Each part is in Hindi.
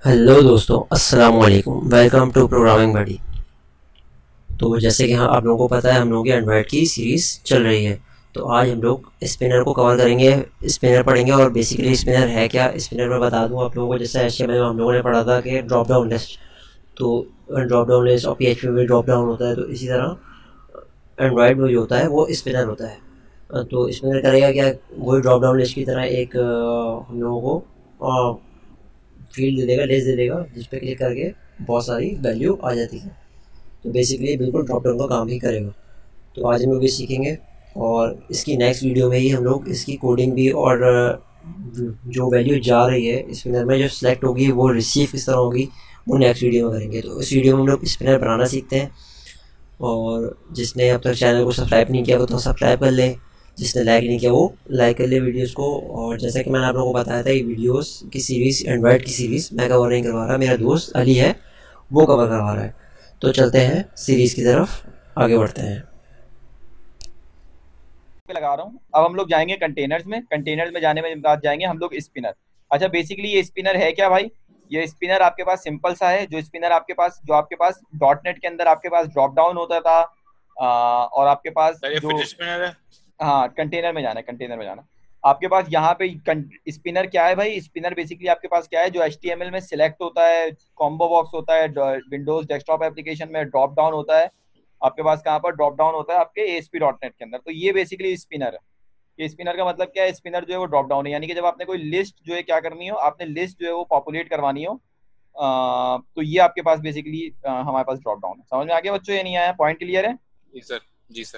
हेलो दोस्तों, अस्सलाम वालेकुम। Welcome to programming buddy. तो जैसे कि आप लोगों को पता है, हम लोगों की एंड्रॉयड की सीरीज़ चल रही है। तो आज हम लोग स्पिनर को कवर करेंगे, स्पिनर पढ़ेंगे। और बेसिकली स्पिनर है क्या, स्पिनर में बता दूं आप लोगों को। जैसे HTML में हम लोगों ने पढ़ा था कि ड्रॉप डाउन लिस्ट, तो ड्रॉप डाउन लिस्ट और PHP में ड्रॉप डाउन होता है। तो इसी तरह एंड्रॉयड में जो होता है वो स्पिनर होता है। तो स्पिनर करेगा क्या, वही ड्रॉप डाउन लिस्ट की तरह एक हम लोगों को फील्ड दे देगा, लिस्ट दे देगा, जिस पे क्लिक करके बहुत सारी वैल्यू आ जाती है। तो बेसिकली बिल्कुल ड्रॉप डाउन का काम ही करेगा। तो आज हम लोग ये सीखेंगे, और इसकी नेक्स्ट वीडियो में ही हम लोग इसकी कोडिंग भी और जो वैल्यू जा रही है स्पिनर में जो सिलेक्ट होगी वो रिसीव किस तरह होगी वो नेक्स्ट वीडियो में करेंगे। तो इस वीडियो में हम लोग स्पिनर बनाना सीखते हैं। और जिसने अब तक चैनल को सब्सक्राइब नहीं किया वो तो सब्सक्राइब कर ले, जिसने लाइक नहीं किया वो लाइक कर ले वीडियोस को। और जैसा कि मैंने आप लोगों को बताया था, ये वीडियोस की सीरीज़, एंड्रॉयड की सीरीज़ मैं कवर नहीं करवा रहा, मेरा दोस्त अली है वो कवर करवा रहा है। तो चलते हैं सीरीज़ की तरफ, आगे बढ़ते हैं। लगा रहा हूँ। अब हम लोग जाएंगे कंटेनर्स में जाने में बाद जाएंगे हम लोग स्पिनर। अच्छा, बेसिकली ये स्पिनर है क्या भाई? ये स्पिनर आपके पास सिंपल सा है। जो स्पिनर आपके पास डॉट नेट के अंदर आपके पास ड्रॉप डाउन होता था, और आपके पास सर ये जो, फिश स्पिनर है। हाँ, कंटेनर में जाना। आपके पास यहाँ पे स्पिनर क्या है भाई? स्पिनर बेसिकली आपके पास क्या है, जो HTML में सिलेक्ट होता है, कॉम्बो बॉक्स होता है, विंडोज डेस्कटॉप एप्लीकेशन में ड्रॉप डाउन होता है। आपके पास कहाँ पर ड्रॉप डाउन होता है? आपके ASP.NET के अंदर। तो ये बेसिकली स्पिनर है। ये स्पिनर का मतलब क्या है? स्पिनर जो है वो ड्रॉप डाउन है, यानी कि जब आपने कोई लिस्ट जो है क्या करनी हो, आपने लिस्ट जो है वो पॉपुलेट करवानी हो, तो ये आपके पास बेसिकली हमारे पास ड्रॉप डाउन है। समझ में आ गया बच्चों? ये नहीं आया? पॉइंट क्लियर है? जी सर। जी सर।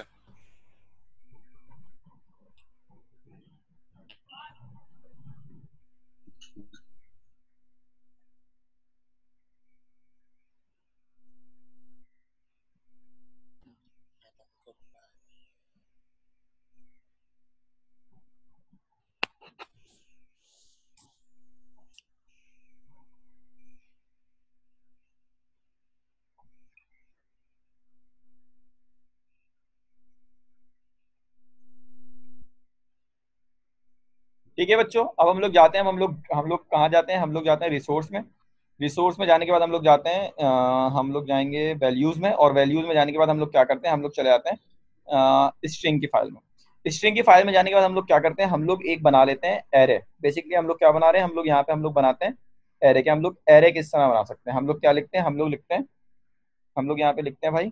ठीक है बच्चों, अब हम लोग जाते हैं। हम लोग कहाँ जाते हैं? हम लोग जाते हैं रिसोर्स में। रिसोर्स में जाने के बाद हम लोग जाते हैं, हम लोग जाएंगे वैल्यूज में। और वैल्यूज में जाने के बाद हम लोग क्या करते हैं? हम लोग चले जाते हैं स्ट्रिंग की फाइल में। स्ट्रिंग की फाइल में जाने के बाद हम लोग क्या करते हैं? हम लोग एक बना लेते हैं एरे। बेसिकली हम लोग क्या बना रहे हैं? हम लोग यहाँ पे हम लोग बनाते हैं एरे। क्या हम लोग एरे किस तरह बना सकते हैं? हम लोग क्या लिखते हैं? हम लोग यहाँ पे लिखते हैं भाई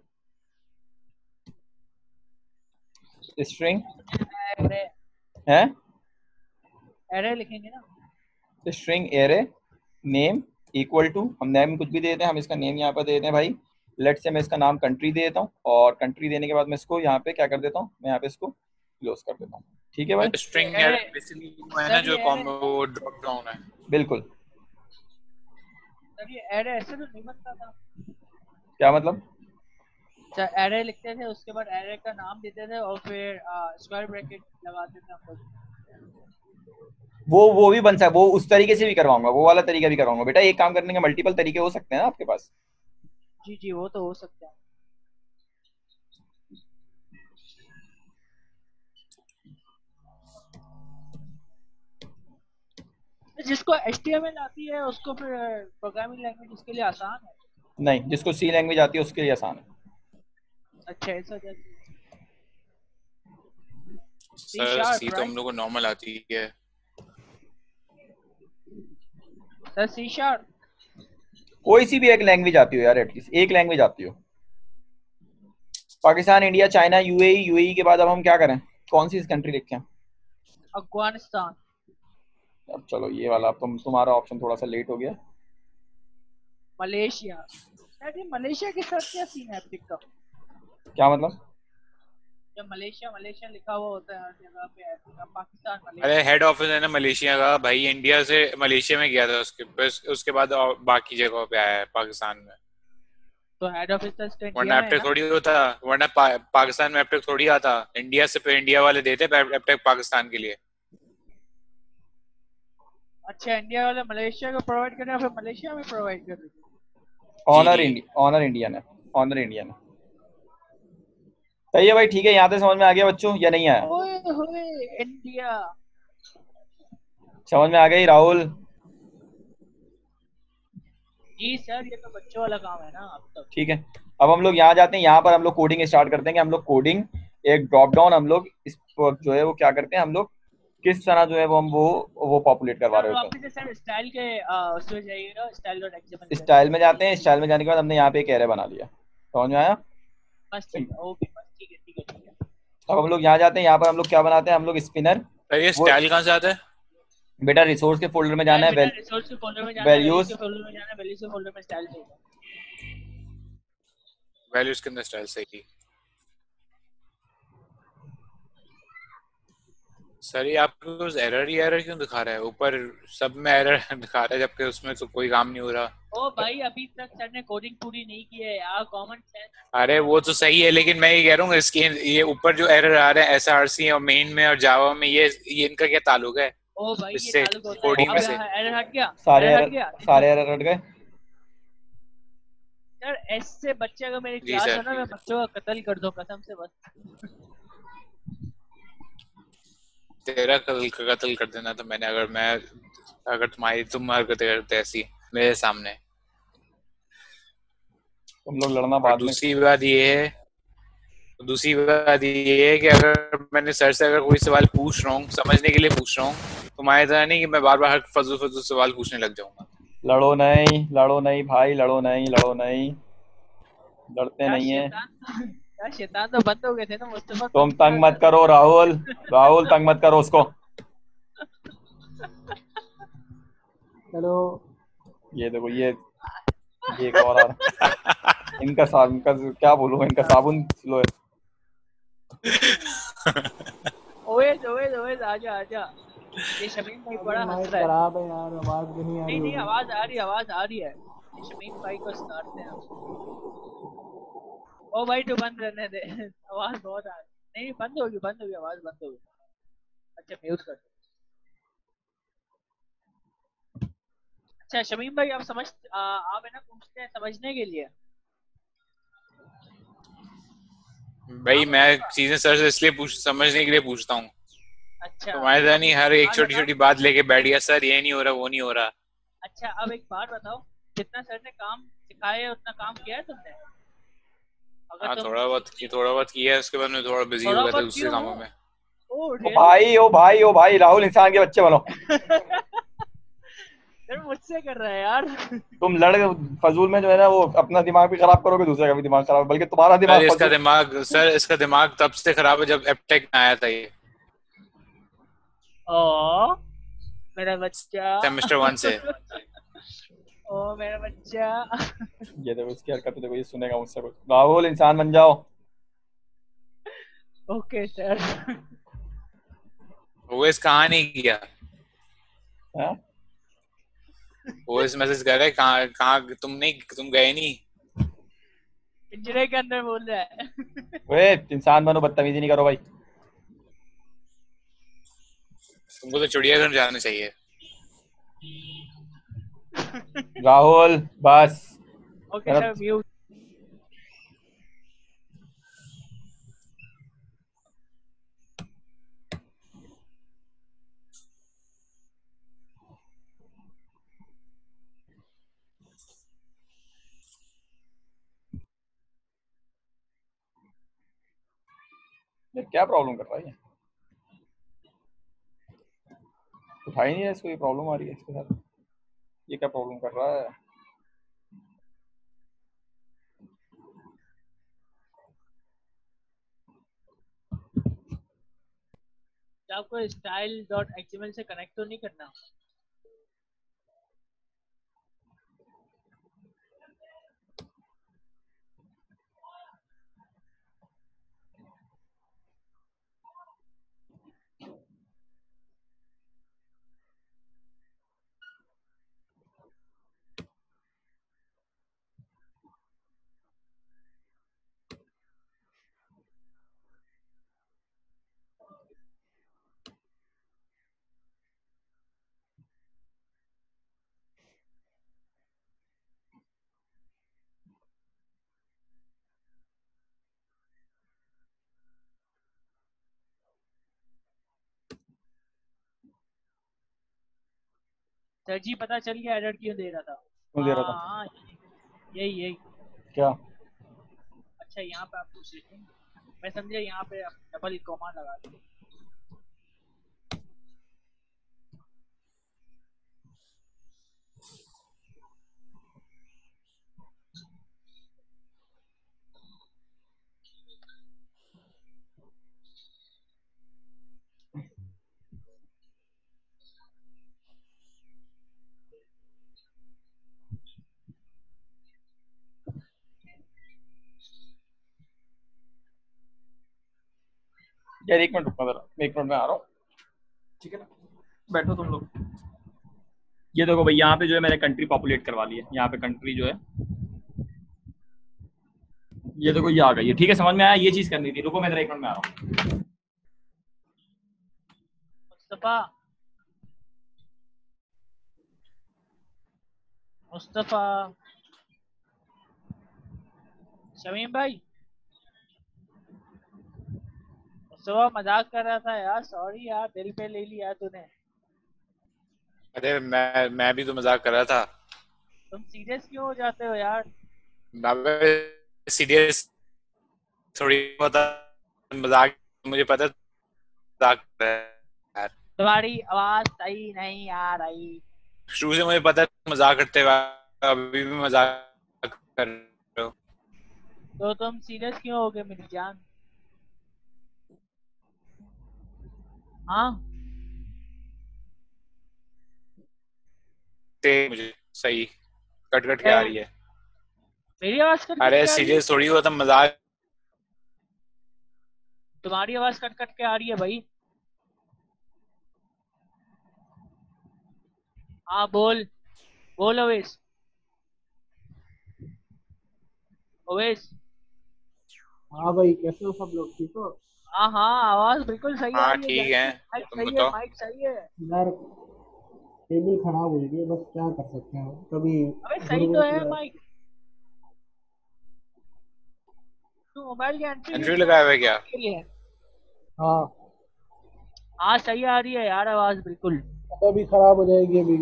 स्ट्रिंग एरे है, एरे लिखेंगे ना। String array name equal to, हम नेम कुछ भी दे देते हैं। हम इसका नेम यहाँ पर दे देते हैं भाई, लेट से मैं इसका नाम कंट्री दे देता हूँ। और कंट्री देने के बाद मैं इसको यहाँ पे क्या कर देता हूँ? मैं यहाँ पे इसको क्लोज कर देता हूँ। ठीक है भाई? स्ट्रिंग एरे बेसिकली वो है ना सर जो ये एरे कॉम्बो वो ड्रॉप डाउन है। बिल्कुल। सर ये एरे ऐसे तो नहीं बनता था। क्या मतलब? सर एरे लिखते थे, उसके बाद एरे का नाम देते थे और फिर स्क्वायर ब्रैकेट लगाते थे हम लोग। वो भी बन सकता, वो उस तरीके से भी करवाऊंगा, वो वाला तरीका भी करवाऊंगा बेटा। एक काम करने के मल्टीपल तरीके हो सकते हैं ना आपके पास। जी जी, वो तो हो सकता है। जिसको HTML आती है उसको फिर प्रोग्रामिंग लैंग्वेज उसके लिए आसान है। नहीं, जिसको सी लैंग्वेज आती है उसके लिए आसान है। अच्छा, ऐसा जैसे सी सर शार्प सी तो हम राइट? लोग को नॉर्मल आती है। Sir C sharp. कोई सी भी एक लैंग्वेज आती हो यार, एटलीस्ट एक लैंग्वेज आती हो। Pakistan, India, China, UAE। UAE के बाद अब हम क्या करें? कौन सी कंट्री लिखें? अफगानिस्तान। अब चलो ये वाला, अब तुम्हारा ऑप्शन थोड़ा सा लेट हो गया। मलेशिया। सर ये मलेशिया के साथ क्या सीन है पिकअप? क्या मतलब? जब मलेशिया मलेशिया लिखा हुआ होता है हर जगह पे, पाकिस्तान अरे मलेशिया। हेड ऑफिस है ना मलेशिया का भाई, इंडिया से मलेशिया में गया था, उसके बाद और बाकी जगहों पे आया है पाकिस्तान में। तो हेड ऑफिस तो इसका वरना इंडिया में है एपटेक ना। थोड़ी होता, वरना पाकिस्तान में एपटेक थोड़ी आता। इंडिया से फिर इंडिया वाले देते एपटेक पाकिस्तान के लिए। अच्छा, इंडिया वाले मलेशिया को प्रोवाइड कर रहे हैं, फिर मलेशिया में प्रोवाइड कर रहे हैं। जी जी। ऑनर इंडियन है। ऑनर इंडियन है। सही है भाई, ठीक है। यहाँ से समझ में आ गया बच्चों या नहीं आया? ओए होए इंडिया। समझ में आ गई राहुल? जी सर, ये तो बच्चों वाला काम है ना अब तक। ठीक है, अब हम लोग यहाँ जाते हैं, यहाँ पर हम लोग कोडिंग स्टार्ट करते हैं कि हम लोग कोडिंग एक ड्रॉप डाउन हम लोग इस जो है वो क्या करते हैं, हम लोग किस तरह जो है वो हम वो पॉपुलेट करवा सर रहे होते वापस से सर स्टाइल के उसमें जाइएगा, स्टाइल डॉट एक्सएमएल हैं। पे। स्टाइल में जाते हैं, स्टाइल में जाने के बाद हमने यहाँ पे एक एरे बना लिया, समझ में आया? बस ठीक है, ओके, बस ठीक है ठीक है ठीक है। अब हम लोग यहाँ जाते हैं, यहाँ पर हम लोग क्या बनाते हैं, हम लोग स्पिनर सर ये वो स्टाइल कहाँ से आता है? बेटा रिसोर्स के फोल्डर में जाना स्टाइल है, बेटा रिसोर्स के फोल्डर में जाना है, वैल्यूज वैल्यूज, के फोल्डर में जाना है, वैल्यूज के फोल्डर में स्टाइल चाहिए। वैल्यूज के अंदर स्टाइल सही। सर ये आपको एरर ही एरर क्यों दिखा रहा है? ऊपर सब में एरर दिखा रहा है जबकि उसमें तो कोई काम नहीं हो रहा। ओ भाई, अभी तक सर ने कोडिंग पूरी नहीं की है यार, कॉमन सेंस। अरे वो तो सही है, लेकिन मैं ये कह रहा हूँ इसके ये ऊपर जो एरर आ रहा है SRC और मेन में और जावा में, ये इनका क्या ताल्लुक है ओ भाई, ये इससे, ताल्लुक होता है। कोडिंग में अब से? एरर हट गया, सारे एरर हट एरर, गया सारे एरर हट गए। सर एस से बच्चे अगर मेरी जी क्लास सर। हो ना, मैं बच्चों का कत्ल कर दूं कसम से बस। तेरा कत्ल कर देना तो मैंने, अगर तुम हरकतें करते ऐसी मेरे सामने। तुम लोग लड़ना और बाद में। दूसरी बात ये है कि अगर मैंने सर से अगर कोई सवाल पूछ रहा हूँ, समझने के लिए पूछ रहा हूँ, तो मैं इतना नहीं कि मैं बार बार हर फजूल सवाल पूछने लग जाऊंगा। लड़ो नहीं भाई, लड़ो नहीं, लड़ो नहीं, लड़ते यार नहीं है। यार शैतान तो बंद हो गए थे ना मुस्तफा, तुम तुम क्या तंग मत कर करो राहुल, राहुल तंग मत करो उसको। चलो। ये देखो ये एक और आ रहा, इनका क्या बोलूं, इनका साबुन स्लो है। ओएस ओएस ओएस, आजा आजा। ये शमीम भाई बड़ा हंस रहा है। खराब है यार, आवाज भी नहीं आ रही नहीं नहीं, होगी। आवाज आ रही है, आवाज आ रही है। ये शमीम भाई को सुनाते हैं हम। ओ भाई तू बंद रहने दे। आवाज बहुत आ रही। नहीं बंद होगी, बंद होगी, आवाज बंद होगी। अच्छा म्यूट कर दो। अच्छा शमीम भाई, आप आप है ना पूछते हैं समझने के लिए। भाई हाँ मैं मुस्तफा। चीजें सर से इसलिए समझने के लिए पूछता हूँ। अच्छा तुम्हारे तो तरह अब नहीं एक हर एक बात छोटी बताओ। छोटी बात लेके बैठ गया, सर ये नहीं हो रहा, वो नहीं हो रहा। अच्छा अब एक बात बताओ, जितना सर ने काम सिखाया है उतना काम किया है तुमने? अगर हाँ तुम जितनी थोड़ा बहुत किया है, उसके बाद मैं थोड़ा बिजी हो थोड़ा गया था बहुत दूसरे क्यों? कामों में। Oh oh really? भाई ओ भाई ओ भाई, राहुल इंसान के बच्चे बनो। सर मुझसे कर रहा है यार। तुम लड़ फजूल में जो है ना वो अपना दिमाग भी खराब करोगे, दूसरे का भी दिमाग खराब, बल्कि तुम्हारा सर दिमाग फजूल। इसका दिमाग तब से खराब है जब एपटेक में आया था ये, ओ मेरा बच्चा। सेमेस्टर 1 से। ओ मेरा बच्चा। ये देखो इसकी हरकत देखो, ये सुनेगा मुझसे कुछ। राहुल इंसान बन जाओ। Okay sir. वो इस कहाँ नहीं किया, हाँ? वो इस मैसेज कर रहा है, कहाँ कहाँ तुम गए नहीं। पिंजरे के अंदर बोल रहा है। वे इंसान बनो, बदतमीजी नहीं करो भाई। तुमको तो चिड़ियाघर जाना चाहिए। राहुल बस। ओके मेरा सर म्यूट। ये क्या प्रॉब्लम कर रहा है, ये उठा ही नहीं है इसको, ये प्रॉब्लम आ रही है इसके साथ। ये क्या प्रॉब्लम कर रहा है? आपको स्टाइल डॉट एक्सएमएल से कनेक्ट तो नहीं करना? सर जी पता चल गया एरर क्यों दे रहा था। क्यों दे रहा था? हाँ यही यही। क्या? अच्छा यहाँ पे आपको सेटिंग, मैं समझा यहाँ पे डबल कॉमा लगा दो। यार एक मिनट रुकना जरा, 1 मिनट में आ रहा हूँ, ठीक है ना? बैठो तुम लोग। ये देखो भाई, यहाँ पे जो है मैंने कंट्री पॉपुलेट करवा ली है। यहाँ पे कंट्री जो है, ये देखो ये आ गई है, ठीक है? समझ में आया? ये चीज करनी थी। रुको मैं जरा 1 मिनट में आ रहा हूँ। मुस्तफा मुस्तफा शमीम भाई, मुस्तफा मजाक कर रहा था यार, सॉरी यार, दिल पे ले लिया तूने। अरे मैं भी तो मजाक कर रहा था। तुम सीरियस क्यों हो जाते हो यार? सीरियस थोड़ी होता मजाक, मुझे पता है मजाक कर रहा है यार। तुम्हारी आवाज सही नहीं आ रही। शुरू से मुझे पता है मजाक करते हुए, अभी भी मजाक कर रहे हो। तो तुम सीरियस क्यों हो गए मेरी जान? हाँ मुझे सही कट कट के आ रही है। मेरी आवाज कट कट अरे के आ रही है? सीरियस थोड़ी होता मजाक। तुम्हारी आवाज कट कट के आ रही है भाई। हाँ बोल बोल ओवेस। ओवेस हाँ भाई, कैसे हो सब लोग? ठीक हो? हाँ हाँ, आवाज बिल्कुल सही आ हाँ रही है। ठीक है, माइक तुम सही है, बताओ। माइक सही है। यार टेबल खराब हो गई है, बस क्या कर सकते हैं। कभी अबे सही तो है गुरु माइक। तू मोबाइल की एंट्री लगाया हुआ है क्या? है? हाँ, हाँ सही आ रही है यार आवाज बिल्कुल। अभी खराब हो जाएगी अभी,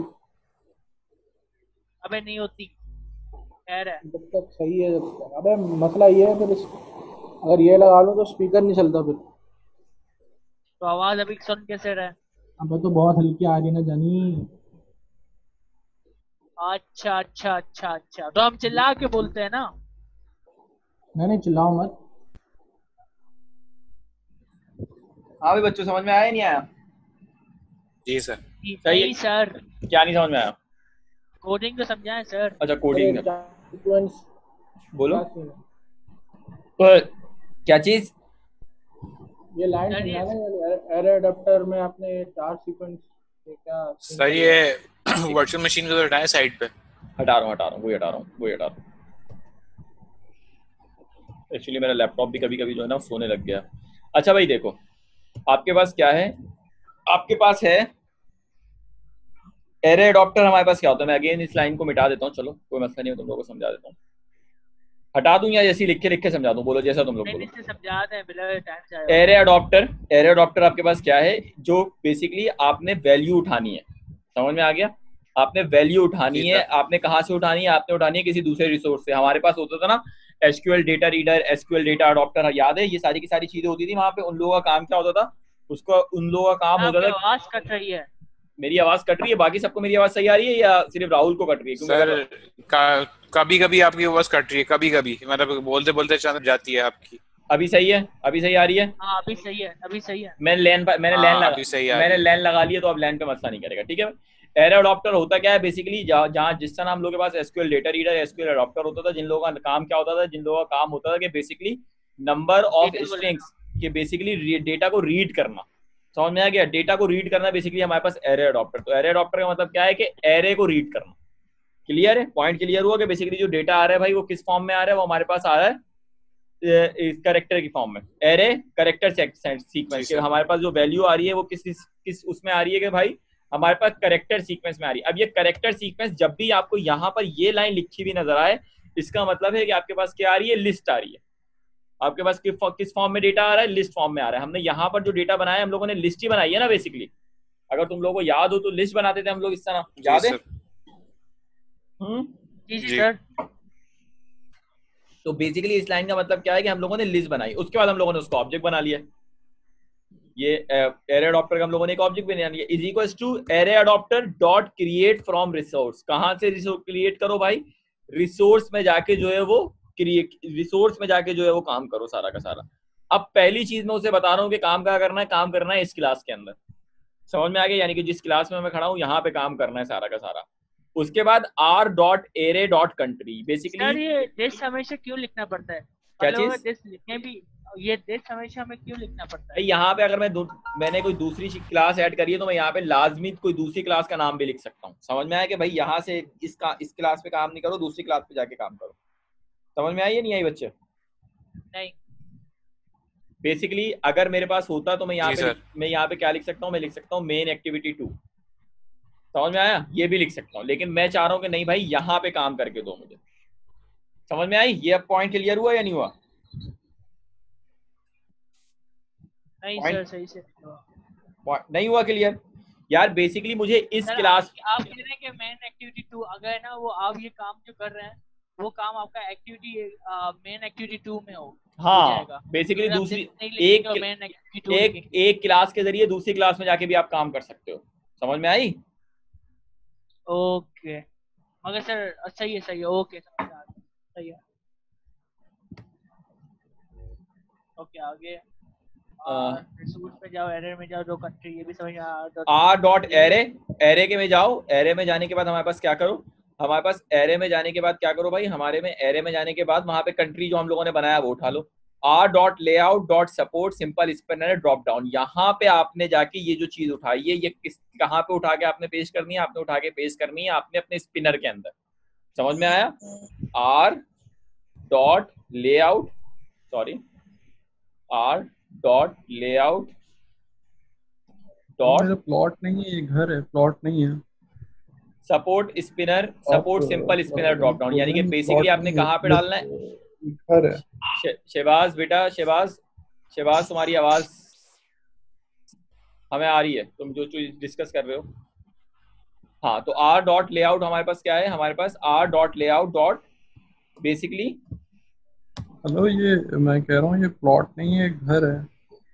अबे नहीं होती, खैर है। जब तक सही है जब तक। अबे मसला ये है, फिर अगर ये लगा लो तो स्पीकर नहीं चलता फिर। तो आवाज अभी सुन कैसे रहे? अबे तो बहुत हल्की आ रही है ना जानी। अच्छा अच्छा अच्छा अच्छा, तो हम चिल्ला के बोलते हैं ना। नहीं चिल्लाओ मत। हाँ भाई बच्चों, समझ में आया नहीं आया? जी सर। सही है। नहीं सर, क्या नहीं समझ में आया? कोडिंग तो समझाएं सर। अच्छा अरे कोडिंग सीक्वेंस बोलो। क्या सीन है? क्या चीज? ये लाइन सर ये समझाना, एरे अडेप्टर में आपने चार सीक्वेंस क्या सीन सर किया? ये वर्चुअल मशीन को हटाएं साइड पे। हटा रहा हूँ, वही हटा रहा हूँ। एक्चुअली मेरा लैपटॉप भी कभी कभी जो है ना सोने लग गया। अच्छा भाई देखो, आपके पास क्या है? आपके पास है एरे अडॉप्टर। हमारे पास क्या होता है? मैं अगेन इस लाइन को मिटा देता हूँ, चलो कोई मसला नहीं है, तुम लोगों को समझा देता हूँ। हटा दूं या जैसे लिख के समझा दूं? बोलो जैसा तुम लोग बोलो। से समझा दें बिना टाइम से। एरे अडॉप्टर आपके पास क्या है? जो बेसिकली आपने वैल्यू उठानी है। समझ में आ गया? आपने वैल्यू उठानी जी है। सर। आपने कहाँ से उठानी है? आपने उठानी है किसी दूसरे रिसोर्स से। हमारे पास होता था ना SQL data reader, SQL data adapter, याद है? ये सारी की सारी चीजें होती थी वहां पे। उन लोगों का काम क्या होता था? उसका उन लोगों का काम होता आपकी था। आवाज कट रही है। मेरी आवाज कट रही है? बाकी सबको मेरी आवाज सही आ रही है या सिर्फ राहुल को कट रही है? क्योंकि सर कभी कभी आपकी आवाज कट रही है, कभी कभी मतलब बोलते बोलते अचानक जाती है आपकी। अभी सही है? अभी सही आ रही है? हाँ अभी सही है, अभी सही है। हाँ अभी सही आ रही मैंने है। लैन लगा लिया, तो अब लैन पे मसला नहीं करेगा, ठीक है? एरे अडॉप्टर होता क्या है? बेसिकली जहाँ जिस तरह हम लोग के पास SQL data reader, SQL adapter होता था, जिन लोगों का काम क्या होता था? जिन लोगों का काम होता था कि बेसिकली नंबर ऑफ Data को स्ट्रिंग्स के बेसिकली डेटा को रीड करना। समझ में आ गया? डेटा को रीड करना बेसिकली हमारे पास एरे अडॉप्टर। तो एरे अडॉप्टर का मतलब क्या है कि एरे को रीड करना। क्लियर है? पॉइंट क्लियर हुआ कि बेसिकली जो डेटा आ रहा है भाई वो किस फॉर्म में आ रहा है? वो हमारे पास आ रहा है करेक्टर की फॉर्म में। एरे करेक्टर सीक्वेंस के हमारे पास जो वैल्यू आ रही है वो किस उसमें आ रही है कि भाई हमारे पास करेक्टर सीक्वेंस में आ रही है। अब ये करेक्टर सीक्वेंस जब भी आपको यहाँ पर ये लाइन लिखी हुई नजर आए, इसका मतलब है कि आपके पास क्या आ रही है? लिस्ट आ रही है। आपके पास किस फॉर्म में डेटा आ रहा है? लिस्ट फॉर्म में आ रहा है। हमने यहाँ पर जो डेटा बनाया हम लोगों ने लिस्ट ही बनाई है ना बेसिकली। अगर तुम लोगों को याद हो तो लिस्ट बनाते थे हम लोग इस तरह, याद है? जी जी जी। सर। तो बेसिकली इस लाइन का मतलब क्या है कि हम लोगों ने लिस्ट बनाई, उसके बाद हम लोगों ने उसको ऑब्जेक्ट बना लिया। ये एरे अडॉप्टर का हम लोगों ने एक ऑब्जेक्ट बना लिया, is equals to array adapter dot create from resource. कहां से रिसोर्स क्रिएट करो भाई? रिसोर्स में जाके जो है वो क्रिएट, रिसोर्स में जाके जो है वो काम करो सारा का सारा। अब पहली चीज मैं उसे बता रहा हूँ कि काम क्या करना है, काम करना है इस क्लास के अंदर। समझ में आ गया? यानी कि जिस क्लास में मैं खड़ा हूँ यहाँ पे काम करना है सारा का सारा। उसके बाद R dot array dot country, basically sir ये दिस हमेशा क्यों लिखना पड़ता है? क्या मतलब अगर चीज दिस लिखने भी, ये दिस हमेशा हमें क्यों लिखना पड़ता है? यहाँ पे अगर मैंने कोई दूसरी क्लास ऐड करी है तो मैं यहाँ पे लाजमी कोई दूसरी क्लास का नाम भी लिख सकता हूँ। समझ में आया कि भाई यहाँ से इस क्लास पे काम नहीं करो, दूसरी क्लास पे जाके काम करो। समझ में आई या नहीं आई बच्चे? नहीं। बेसिकली अगर मेरे पास होता तो मैं जी सर। यहाँ पे क्या लिख सकता हूँ? मैं लिख सकता हूँ मेन एक्टिविटी 2। समझ में आया? ये भी लिख सकता हूँ, लेकिन मैं चाह रहा हूँ कि नहीं भाई यहाँ पे काम करके दो मुझे। समझ में आई? ये अब पॉइंट क्लियर हुआ या नहीं हुआ? नहीं पॉइंट सर सही से नहीं हुआ। नहीं हुआ क्लियर? यार बेसिकली मुझे इस सर क्लास आप कह रहे हैं कि मेन एक्टिविटी 2 अगर है ना, वो आप ये काम जो कर रहे हैं वो काम आपका एक्टिविटी मेन एक्टिविटी 2 में हो हाँ जाएगा। बेसिकली अगर आप दूसरी नहीं लिखेंगे एक तो मेन एक्टिविटी 2 लिखेंगे। एक क्लास के जरिए दूसरी क्लास में जाके भी आप काम कर सकते हो। समझ में आई? ओके मगर सर सही है ओके समझ आ गया सही है। ओके आगे रिसोर्स में जाओ, एरर में जाओ, दो कंट्री, ये भी समझ आ आर डॉट एरे, एरे के में जाओ। एरे में जाने के बाद हमारे पास क्या करो? हमारे पास एरे में जाने के बाद क्या करो भाई? हमारे में एरे में जाने के बाद वहां पे कंट्री जो हम लोगों ने बनाया वो उठा लो। R dot layout dot support simple spinner drop down. यहाँ पे आपने जाके ये जो चीज उठाई है ये कहाँ पे उठा के आपने पेश करनी है? आपने उठा के पेश करनी है आपने अपने स्पिनर के अंदर। समझ में आया? R dot layout, sorry, R dot layout dot मेरा प्लॉट नहीं है, ये घर है, प्लॉट नहीं है। Support spinner, support simple spinner drop down. यानी कि बेसिकली आपने कहाँ पे डालना है? घर है। शहबाज बेटा, शहबाज तुम्हारी आवाज हमें आ रही है, तुम जो चीज डिस्कस कर रहे हो। हाँ तो आर डॉट लेआउट हमारे पास क्या है? हमारे पास R dot layout dot basically, hello, ये मैं कह रहा हूँ ये प्लॉट नहीं है, घर है।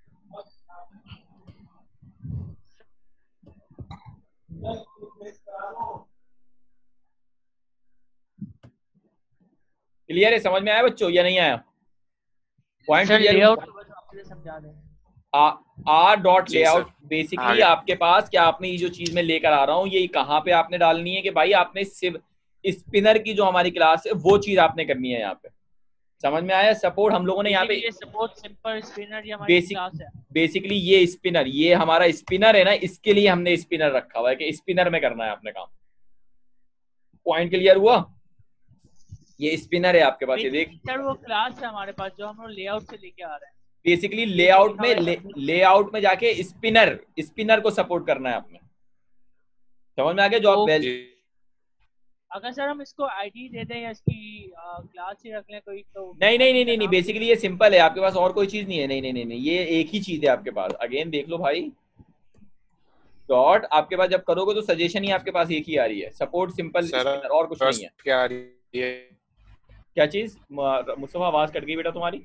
क्लियर है? समझ में आया बच्चों या नहीं आया? Point sir clear? लेआउट तो बस आपसे समझा दें। आर डॉट जी लेआउट सर। बेसिकली आगे। आपके पास क्या, आपने ये जो चीज मैं लेकर आ रहा हूँ ये कहाँ पे आपने डालनी है कि भाई आपने सिर्फ स्पिनर की जो हमारी क्लास है वो चीज आपने करनी है यहाँ पे। समझ में आया? सपोर्ट हम लोगों ने यहाँ पे बेसिकली ये सपोर्ट सिंपल स्पिनर ये हमारी क्लास है। बेसिकली ये स्पिनर, ये हमारा स्पिनर है ना, इसके लिए हमने स्पिनर रखा हुआ है कि स्पिनर में करना है अपने काम। पॉइंट क्लियर हुआ? ये स्पिनर है आपके पास, ये देख। सर वो क्लास है हमारे पास जो हम लोग लेआउट से लेके आ रहे हैं। बेसिकली Basically लेआउट में जाके स्पिनर को सपोर्ट करना है आपने। समझ में आ गया? जो आप जी अगर सर हम इसको आईडी दे दें या इसकी क्लास ही रख लें कोई, तो नहीं नहीं नहीं ID का नहीं नहीं नाम बेसिकली ये सिंपल है, आपके पास और कोई चीज नहीं है। नहीं नहीं नहीं नहीं, ये एक ही चीज है आपके पास। अगेन देख लो भाई, डॉट आपके पास जब करोगे तो सजेशन ही आपके पास एक ही आ रही है, सपोर्ट सिंपल सर। स्पिनर, और कुछ नहीं है। क्या आ रही है? क्या चीज? मुस्तफा आवाज कट गई बेटा तुम्हारी।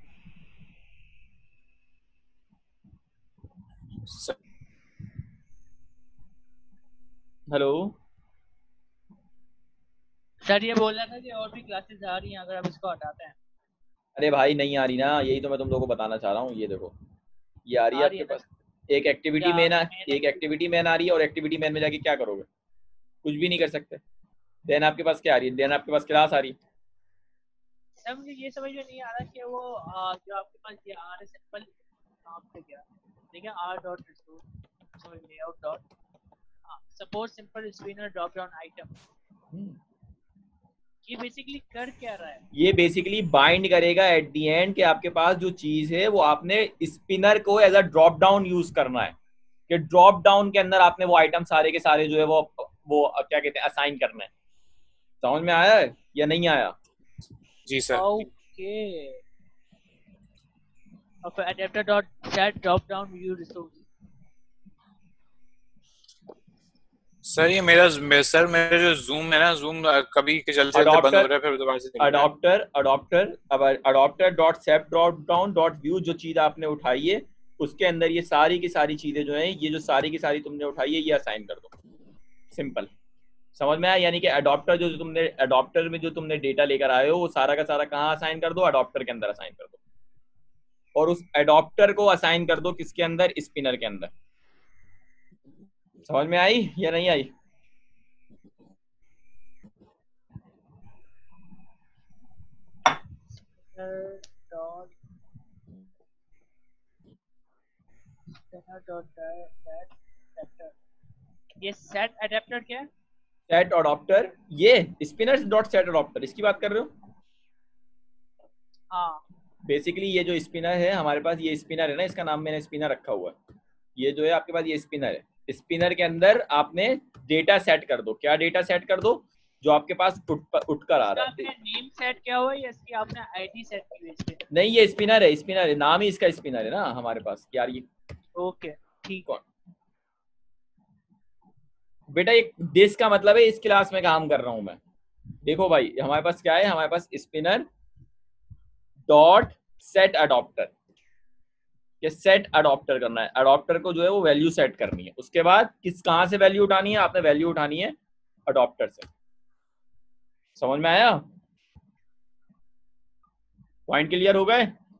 हेलो सर ये बोल रहा था कि और भी क्लासेस आ रही हैं अगर आप इसको हटाते हैं। अरे भाई नहीं आ रही ना, यही तो मैं तुम लोगों को बताना चाह रहा हूँ। ये देखो, ये आ रही है आपके ना पास। एक एक्टिविटी क्या मैन main एक एक्टिविटी मैन आ रही है, और एक्टिविटी मैन में जाके क्या करोगे? कुछ भी नहीं कर सकते। देन आपके पास क्या आ रही है? देन आपके पास क्लास आ रही है। सर मुझे ये समझ में नहीं आ रहा कि वो जो आपके पास ये आर है सिंपल नाम से क्या, ठीक है, R dot resource sorry layout dot support simple spinner drop down item, ये बेसिकली कर क्या रहा है? ये बेसिकली बाइंड करेगा एट दी एंड कि आपके पास जो चीज है वो आपने स्पिनर को as a drop down use करना है, कि ड्रॉप डाउन के अंदर आपने वो आइटम सारे के सारे जो है वो क्या कहते हैं, असाइन करना है। समझ में आया है या नहीं आया? जी सर। ओके और फिर adapter dot set drop down view resource। Sir ये मेरा जो जूम है ना, जूम कभी के चलते चलते बंद हो रहा है, फिर दोबारा से चल रहा है। Adapter dot set drop down dot view, जो चीज आपने उठाई है उसके अंदर ये सारी की सारी चीजें जो है, ये जो सारी की सारी तुमने उठाई है, ये असाइन कर दो। सिंपल, समझ में आया? यानी कि अडॉप्टर जो तुमने अडॉप्टर में जो तुमने डेटा लेकर आए हो, वो सारा का सारा कहाँ असाइन कर दो? अडॉप्टर के अंदर असाइन कर दो। और उस अडॉप्टर को असाइन कर दो किसके अंदर? स्पिनर के अंदर। समझ में आई या नहीं आई? डॉट ये सेट अडेप्टर क्या है? सेट अडॉप्टर, ये स्पिनर डॉट सेट अडॉप्टर, इसकी बात कर रहे हो? हाँ बेसिकली ये जो स्पिनर है हमारे पास, ये स्पिनर है ना, इसका नाम मैंने स्पिनर रखा हुआ है। ये जो है आपके पास ये स्पिनर है। स्पिनर के अंदर आपने डेटा सेट कर दो। क्या डेटा सेट कर दो? जो आपके पास उठकर आ रहा है। आपने नेम सेट किया हुआ है या इसकी आपने आईडी सेट की हुई है? नहीं, ये स्पिनर है, स्पिनर है, नाम ही इसका स्पिनर है ना हमारे पास यार। ये ओके ठीक है बेटा, एक दिस का मतलब है इस क्लास में काम कर रहा हूं मैं। देखो भाई, हमारे पास क्या है? हमारे पास स्पिनर डॉट सेट अडॉप्टर, ये सेट अडॉप्टर करना है। अडॉप्टर को जो है वो वैल्यू सेट करनी है। उसके बाद कहां से वैल्यू उठानी है? आपने वैल्यू उठानी है अडॉप्टर से। समझ में आया? पॉइंट क्लियर हो गए?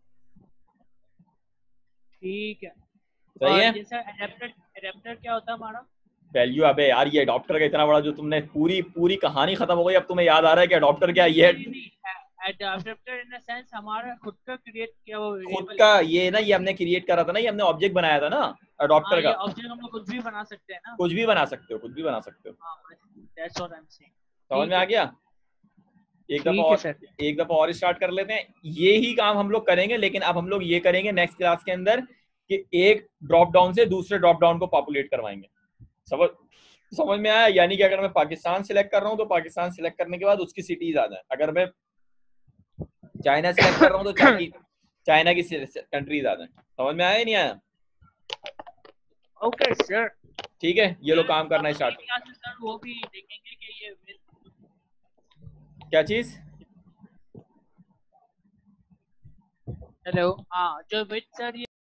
ठीक है। सही है। जैसा अडेप्टर क्या होता है हमारा? वैल्यू, अबे यार ये अडॉप्टर का इतना बड़ा जो तुमने पूरी कहानी खत्म हो गई, अब तुम्हें याद आ रहा है कि अडॉप्टर क्या है? ये अडेप्टर इन द सेंस हमारा खुद का क्रिएट किया हुआ खुद वेरिएबल का, ये ना, ये हमने क्रिएट करा था ना, ये हमने ऑब्जेक्ट बनाया था ना अडॉप्टर का। ये ऑब्जेक्ट हम लोग कुछ भी बना सकते हैं ना? कुछ भी बना सकते हो, कुछ भी बना सकते हो। That's what I am saying. समझ में आ गया? एक दफा और स्टार्ट कर लेते हैं। ये ही काम हम लोग करेंगे, लेकिन अब हम लोग ये करेंगे नेक्स्ट क्लास के अंदर कि एक ड्रॉप डाउन से दूसरे ड्रॉप डाउन को पॉपुलेट करवाएंगे। समझ में आया? यानी कि अगर मैं पाकिस्तान सिलेक्ट कर रहा हूँ तो पाकिस्तान सिलेक्ट करने के बाद उसकी सिटीज आ जाए। अगर मैं चाइना सिलेक्ट कर रहा हूँ तो चाइना की कंट्रीज आ जाए। समझ में आया नहीं आया? Okay sir. ठीक है, ये लोग काम करना स्टार्ट। वो भी देखेंगे कि ये क्या चीज? हेलो हाँ, जो विद सर